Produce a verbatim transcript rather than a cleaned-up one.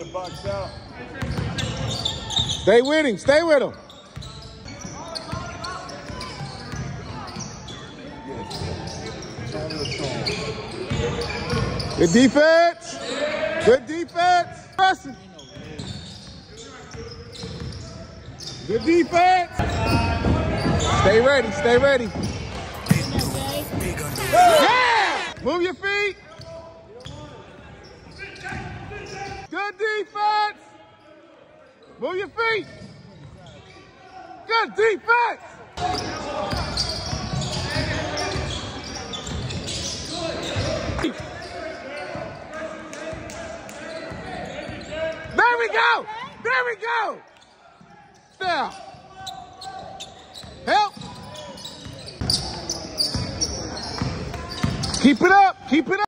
to box out. Stay with him. Stay with him. Good defense. Good defense. Pressing. Good defense. Stay ready. Stay ready. Yeah! Move your feet. Good defense. Move your feet. Good defense. There we go. There we go. Now. Help. Keep it up. Keep it up.